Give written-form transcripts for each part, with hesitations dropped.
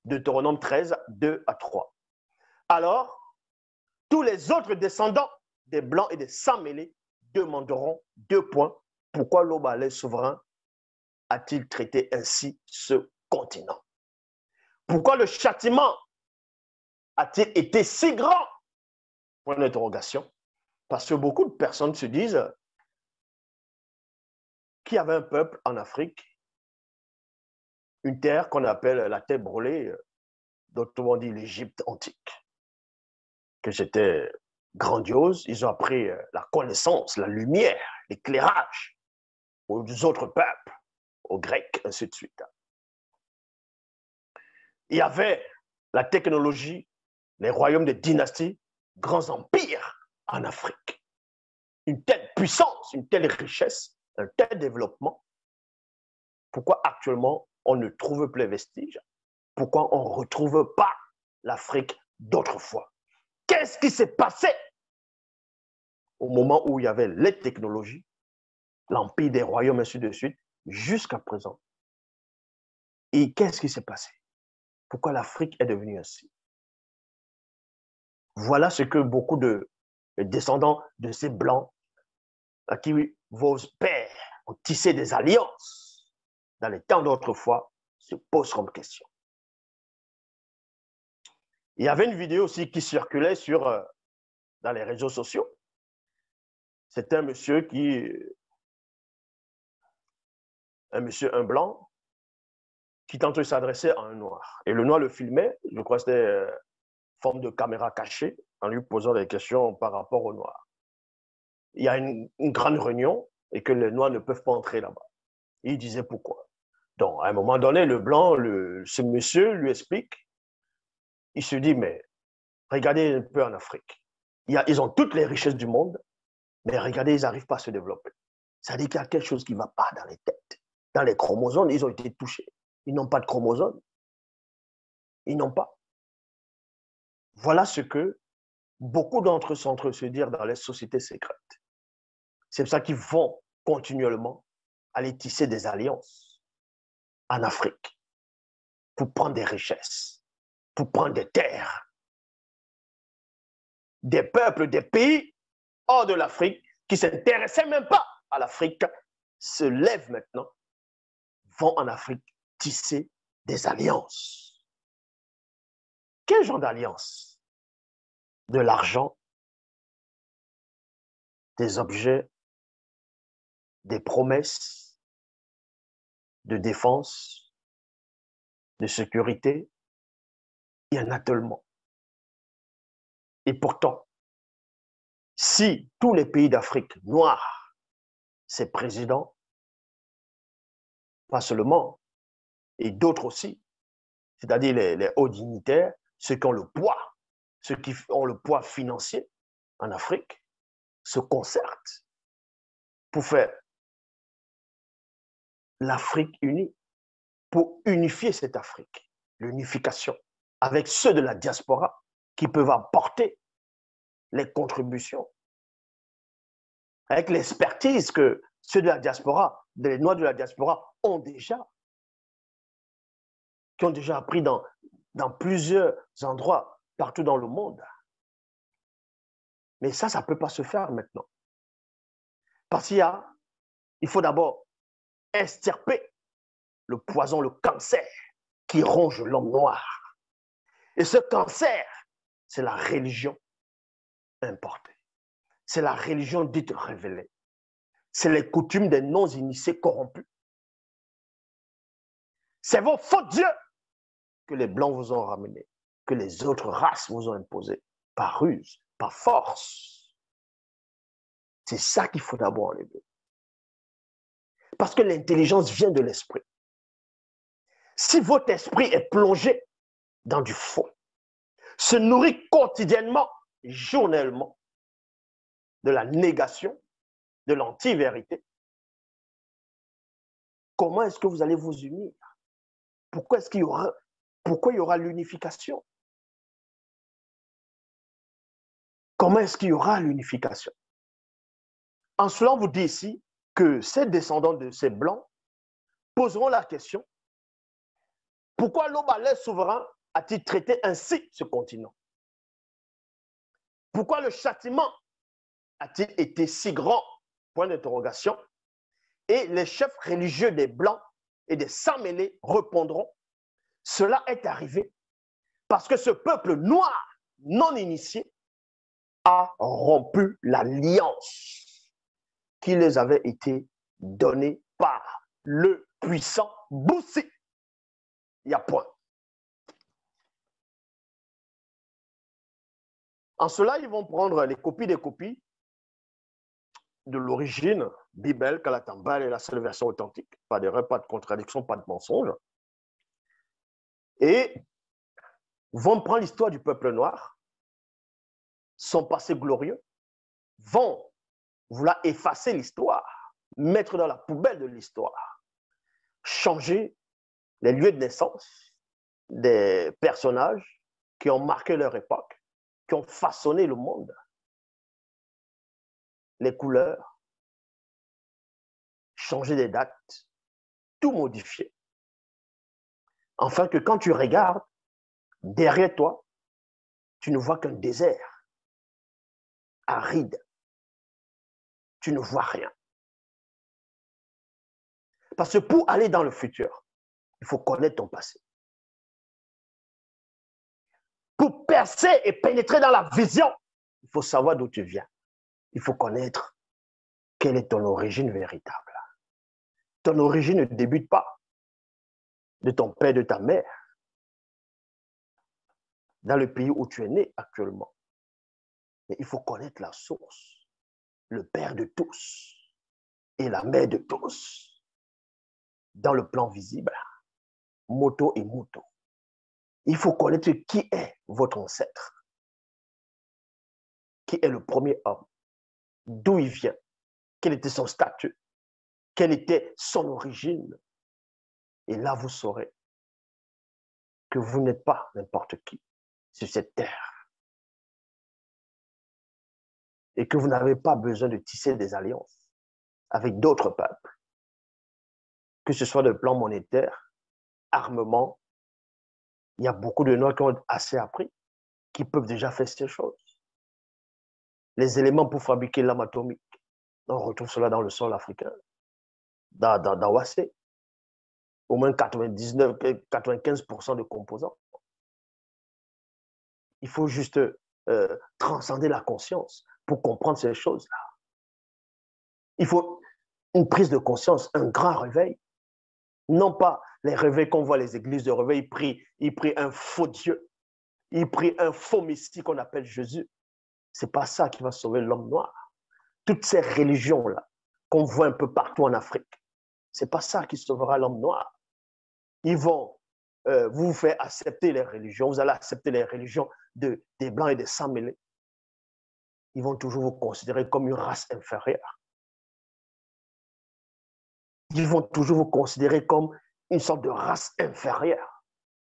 Deutéronome 13, 2 à 3. Alors, tous les autres descendants des Blancs et des sans-mêlés demanderont 2 points. Pourquoi l'Obalais souverain a-t-il traité ainsi ce continent? Pourquoi le châtiment a-t-il été si grand? Point d'interrogation. Parce que beaucoup de personnes se disent qu'il y avait un peuple en Afrique, une terre qu'on appelle la terre brûlée, d'autrement dit l'Égypte antique, que c'était grandiose. Ils ont appris la connaissance, la lumière, l'éclairage aux autres peuples, aux Grecs, ainsi de suite. Il y avait la technologie, les royaumes de dynasties, grands empires en Afrique. Une telle puissance, une telle richesse, un tel développement. Pourquoi actuellement on ne trouve plus les vestiges? Pourquoi on ne retrouve pas l'Afrique d'autrefois? Qu'est-ce qui s'est passé au moment où il y avait les technologies, l'empire des royaumes, ainsi de suite, jusqu'à présent? Et qu'est-ce qui s'est passé? Pourquoi l'Afrique est devenue ainsi? Voilà ce que beaucoup de descendants de ces Blancs, à qui vos pères ont tissé des alliances dans les temps d'autrefois, se posent comme question. Il y avait une vidéo aussi qui circulait dans les réseaux sociaux. C'était un monsieur, un blanc, qui tentait de s'adresser à un noir. Et le noir le filmait, je crois que c'était forme de caméra cachée, en lui posant des questions par rapport au noir. Il y a une grande réunion et que les noirs ne peuvent pas entrer là-bas. Il disait pourquoi. Donc, à un moment donné, le blanc, ce monsieur lui explique. Il se dit, mais regardez un peu en Afrique. Ils ont toutes les richesses du monde, mais regardez, ils n'arrivent pas à se développer. Ça veut dire qu'il y a quelque chose qui ne va pas dans les têtes. Dans les chromosomes, ils ont été touchés. Ils n'ont pas de chromosomes. Ils n'ont pas. Voilà ce que beaucoup d'entre eux sont en train de se dire dans les sociétés secrètes. C'est pour ça qu'ils vont continuellement aller tisser des alliances en Afrique pour prendre des richesses, pour prendre des terres. Des peuples, des pays hors de l'Afrique qui ne s'intéressaient même pas à l'Afrique se lèvent maintenant, vont en Afrique tisser des alliances. Quel genre d'alliance? De l'argent, des objets, des promesses de défense, de sécurité. Il y en a tellement. Et pourtant, si tous les pays d'Afrique noirs, ces présidents, pas seulement, et d'autres aussi, c'est-à-dire les hauts dignitaires, ceux qui ont le poids, ceux qui ont le poids financier en Afrique, se concertent pour faire l'Afrique unie, pour unifier cette Afrique, l'unification, avec ceux de la diaspora qui peuvent apporter les contributions, avec l'expertise que ceux de la diaspora, les Noirs de la diaspora ont déjà, qui ont déjà appris dans plusieurs endroits partout dans le monde. Mais ça ne peut pas se faire maintenant. Parce qu'il faut d'abord extirper le poison, le cancer qui ronge l'homme noir. Et ce cancer, c'est la religion importée. C'est la religion dite révélée. C'est les coutumes des non-initiés corrompus. C'est vos faux dieux que les Blancs vous ont ramenés, que les autres races vous ont imposés, par ruse, par force. C'est ça qu'il faut d'abord enlever. Parce que l'intelligence vient de l'esprit. Si votre esprit est plongé dans du faux, se nourrit quotidiennement, journellement, de la négation, de l'anti-vérité, comment est-ce que vous allez vous unir? Pourquoi il y aura l'unification? Comment est-ce qu'il y aura l'unification? En cela, on vous dit ici que ces descendants de ces Blancs poseront la question, Pourquoi l'homme à l'air souverain a-t-il traité ainsi ce continent? Pourquoi le châtiment a-t-il été si grand? Point d'interrogation. Et les chefs religieux des Blancs et des sans-mêlés répondront, cela est arrivé parce que ce peuple noir non initié a rompu l'alliance qui les avait été donnée par le puissant Boussi. Il y a point. En cela, ils vont prendre les copies des copies de l'origine, Bible, Kalatambal est la seule version authentique. Pas d'erreur, pas de contradiction, pas de mensonge. Et vont prendre l'histoire du peuple noir, son passé glorieux, vont vouloir effacer l'histoire, mettre dans la poubelle de l'histoire, changer les lieux de naissance des personnages qui ont marqué leur époque, qui ont façonné le monde, les couleurs, changer des dates, tout modifier. Afin que quand tu regardes, derrière toi, tu ne vois qu'un désert aride. Tu ne vois rien. Parce que pour aller dans le futur, il faut connaître ton passé. Pour percer et pénétrer dans la vision, il faut savoir d'où tu viens. Il faut connaître quelle est ton origine véritable. Ton origine ne débute pas de ton père, de ta mère, dans le pays où tu es né actuellement. Mais il faut connaître la source, le père de tous et la mère de tous, dans le plan visible, moto et moto. Il faut connaître qui est votre ancêtre, qui est le premier homme, d'où il vient, quel était son statut, quelle était son origine. Et là, vous saurez que vous n'êtes pas n'importe qui sur cette terre et que vous n'avez pas besoin de tisser des alliances avec d'autres peuples, que ce soit de plan monétaire, armement. Il y a beaucoup de Noirs qui ont assez appris, qui peuvent déjà faire ces choses. Les éléments pour fabriquer l'arme atomique, on retrouve cela dans le sol africain, dans Wassé. Au moins 95% de composants. Il faut juste transcender la conscience pour comprendre ces choses-là. Il faut une prise de conscience, un grand réveil. Non pas les réveils qu'on voit les églises de réveil, ils prient un faux Dieu, ils prient un faux Messie qu'on appelle Jésus. Ce n'est pas ça qui va sauver l'homme noir. Toutes ces religions-là qu'on voit un peu partout en Afrique, ce n'est pas ça qui sauvera l'homme noir. Ils vont vous faire accepter les religions, vous allez accepter les religions des Blancs et des sans-mêlés. Ils vont toujours vous considérer comme une race inférieure. Ils vont toujours vous considérer comme une sorte de race inférieure.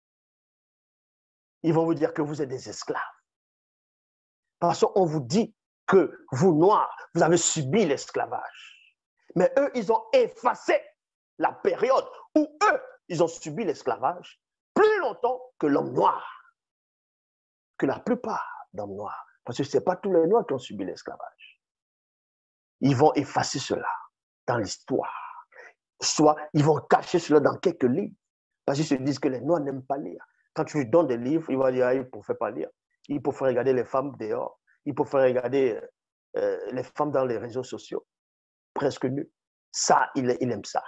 Ils vont vous dire que vous êtes des esclaves. Parce qu'on vous dit que vous, Noirs, vous avez subi l'esclavage. Mais eux, ils ont effacé la période où eux, ils ont subi l'esclavage plus longtemps que l'homme noir, que la plupart d'hommes noirs. Parce que ce n'est pas tous les Noirs qui ont subi l'esclavage. Ils vont effacer cela dans l'histoire. Soit ils vont cacher cela dans quelques livres. Parce qu'ils se disent que les Noirs n'aiment pas lire. Quand tu lui donnes des livres, il va dire, ah, il ne faut pas lire. Il faut faire regarder les femmes dehors. Il faut faire regarder les femmes dans les réseaux sociaux, presque nues. Ça, il aime ça.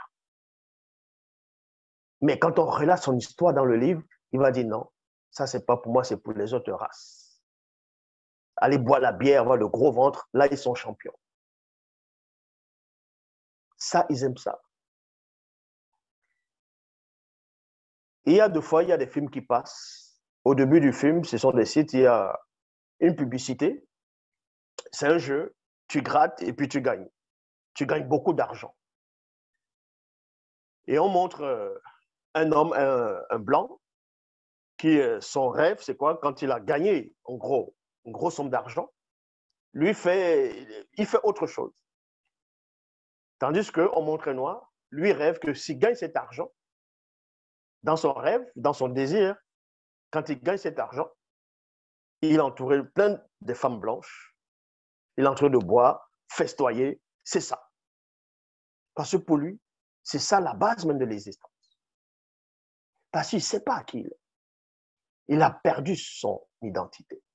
Mais quand on relate son histoire dans le livre, il va dire non, ça, c'est pas pour moi, c'est pour les autres races. Aller boire la bière, avoir le gros ventre, là, ils sont champions. Ça, ils aiment ça. Il y a deux fois, il y a des films qui passent. Au début du film, ce sont des sites, il y a une publicité. C'est un jeu, tu grattes et puis tu gagnes. Tu gagnes beaucoup d'argent. Et on montre un homme, un blanc, qui, son rêve, c'est quoi? Quand il a gagné, en gros, une grosse somme d'argent, lui, il fait autre chose. Tandis qu'on montre un noir, lui rêve que s'il gagne cet argent, dans son rêve, dans son désir, quand il gagne cet argent, il est entouré plein de femmes blanches. Il est en train de boire, festoyer. C'est ça. Parce que pour lui, c'est ça la base même de l'existence. Parce qu'il ne sait pas qui il est. Il a perdu son identité.